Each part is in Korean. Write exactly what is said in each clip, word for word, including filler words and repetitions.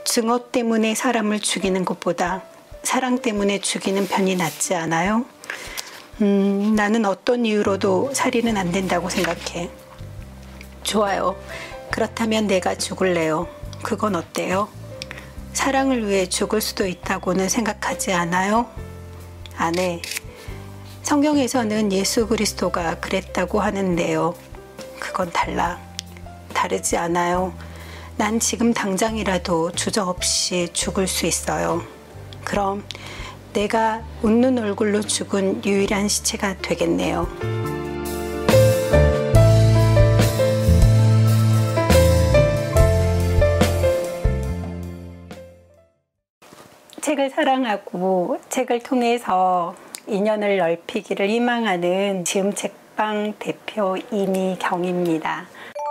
증오 때문에 사람을 죽이는 것보다 사랑 때문에 죽이는 편이 낫지 않아요? 음, 나는 어떤 이유로도 살인은 안 된다고 생각해. 좋아요. 그렇다면 내가 죽을래요. 그건 어때요? 사랑을 위해 죽을 수도 있다고는 생각하지 않아요? 안 해. 성경에서는 예수 그리스도가 그랬다고 하는데요. 그건 달라. 다르지 않아요. 난 지금 당장이라도 주저없이 죽을 수 있어요. 그럼 내가 웃는 얼굴로 죽은 유일한 시체가 되겠네요. 책을 사랑하고 책을 통해서 인연을 넓히기를 희망하는 지음책방 대표 이미경입니다.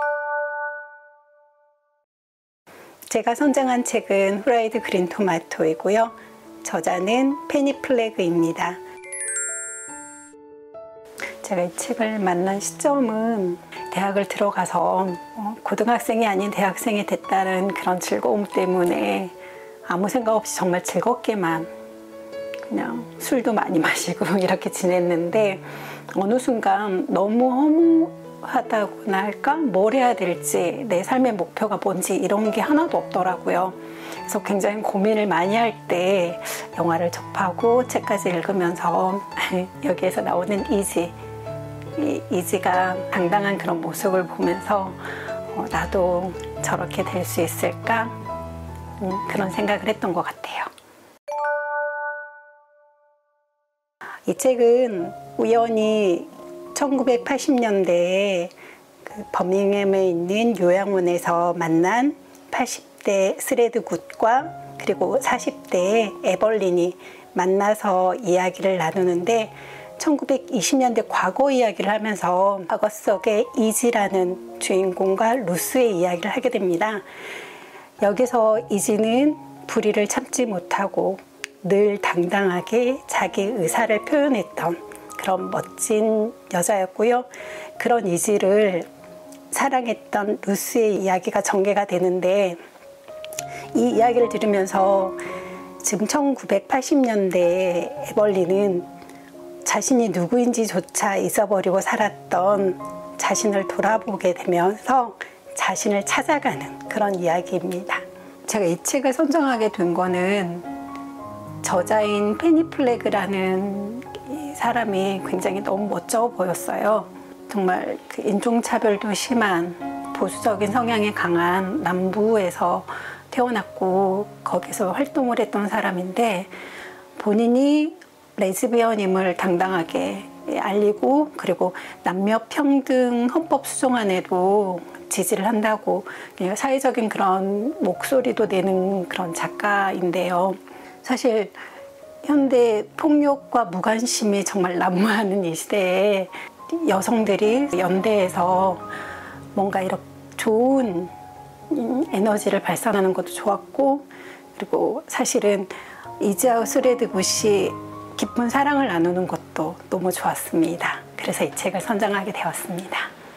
제가 선정한 책은 후라이드 그린 토마토이고요. 저자는 페니 플래그입니다. 제가 이 책을 만난 시점은 대학을 들어가서 고등학생이 아닌 대학생이 됐다는 그런 즐거움 때문에 아무 생각 없이 정말 즐겁게만 그냥 술도 많이 마시고 이렇게 지냈는데 어느 순간 너무 허무하다고나 할까? 뭘 해야 될지, 내 삶의 목표가 뭔지 이런 게 하나도 없더라고요. 그래서 굉장히 고민을 많이 할 때 영화를 접하고 책까지 읽으면서 여기에서 나오는 이지, 이, 이지가 당당한 그런 모습을 보면서 어, 나도 저렇게 될 수 있을까? 음, 그런 생각을 했던 것 같아요. 이 책은 우연히 천구백팔십 년대에 그 버밍엄에 있는 요양원에서 만난 팔십 대 스레드 굿과 그리고 사십 대의 에벌린이 만나서 이야기를 나누는데 천구백이십 년대 과거 이야기를 하면서 과거 속의 이지라는 주인공과 루스의 이야기를 하게 됩니다. 여기서 이지는 불의를 참지 못하고 늘 당당하게 자기 의사를 표현했던 그런 멋진 여자였고요. 그런 이지를 사랑했던 루스의 이야기가 전개가 되는데 이 이야기를 들으면서 지금 천구백팔십 년대에 에벌린은 자신이 누구인지조차 잊어버리고 살았던 자신을 돌아보게 되면서 자신을 찾아가는 그런 이야기입니다. 제가 이 책을 선정하게 된 거는 저자인 페니 플래그라는 이 사람이 굉장히 너무 멋져 보였어요. 정말 그 인종차별도 심한 보수적인 성향이 강한 남부에서 태어났고 거기서 활동을 했던 사람인데 본인이 레즈비언임을 당당하게 알리고 그리고 남녀평등 헌법 수정안에도 지지를 한다고 사회적인 그런 목소리도 내는 그런 작가인데요. 사실 현대 폭력과 무관심이 정말 난무하는 이 시대에 여성들이 연대해서 뭔가 이렇게 좋은 에너지를 발산하는 것도 좋았고 그리고 사실은 이지와 스레드 굿이 깊은 사랑을 나누는 것도 너무 좋았습니다. 그래서 이 책을 선정하게 되었습니다.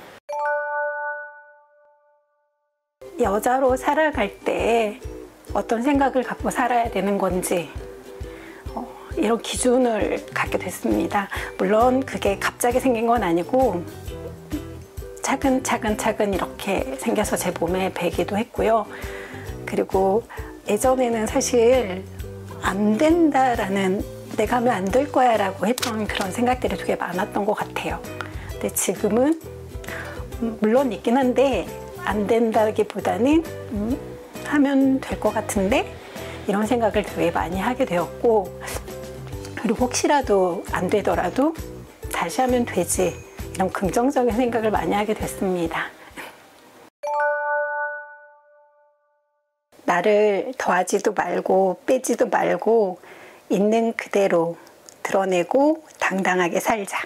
여자로 살아갈 때 어떤 생각을 갖고 살아야 되는 건지 어, 이런 기준을 갖게 됐습니다. 물론 그게 갑자기 생긴 건 아니고 차근차근 차근 이렇게 생겨서 제 몸에 배기도 했고요. 그리고 예전에는 사실 안 된다라는 내가 하면 안 될 거야 라고 했던 그런 생각들이 되게 많았던 것 같아요. 근데 지금은 물론 있긴 한데 안 된다기보다는 음, 하면 될 것 같은데 이런 생각을 되게 많이 하게 되었고 그리고 혹시라도 안 되더라도 다시 하면 되지 이런 긍정적인 생각을 많이 하게 됐습니다. 나를 더하지도 말고 빼지도 말고 있는 그대로 드러내고 당당하게 살자.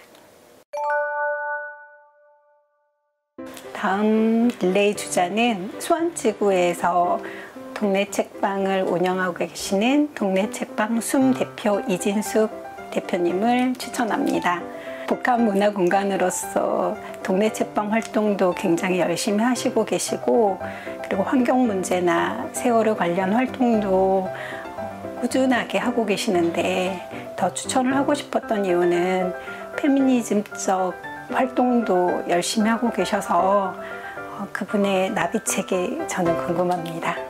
다음 릴레이 주자는 수원지구에서 동네 책방을 운영하고 계시는 동네 책방 숨 대표 이진숙 대표님을 추천합니다. 복합 문화 공간으로서 동네 책방 활동도 굉장히 열심히 하시고 계시고, 그리고 환경 문제나 세월호 관련 활동도 꾸준하게 하고 계시는데, 더 추천을 하고 싶었던 이유는 페미니즘적 활동도 열심히 하고 계셔서 그분의 나비책이 저는 궁금합니다.